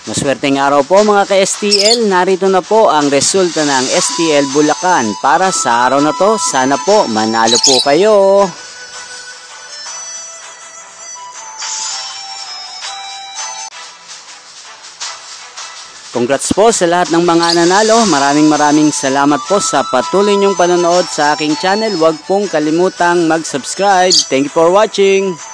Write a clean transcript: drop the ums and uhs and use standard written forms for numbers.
Maswerteng araw po mga ka-STL, narito na po ang resulta ng STL Bulacan. Para sa araw na to, sana po manalo po kayo. Congrats po sa lahat ng mga nanalo. Maraming salamat po sa patuloy niyong panonood sa aking channel. Huwag pong kalimutang mag-subscribe. Thank you for watching.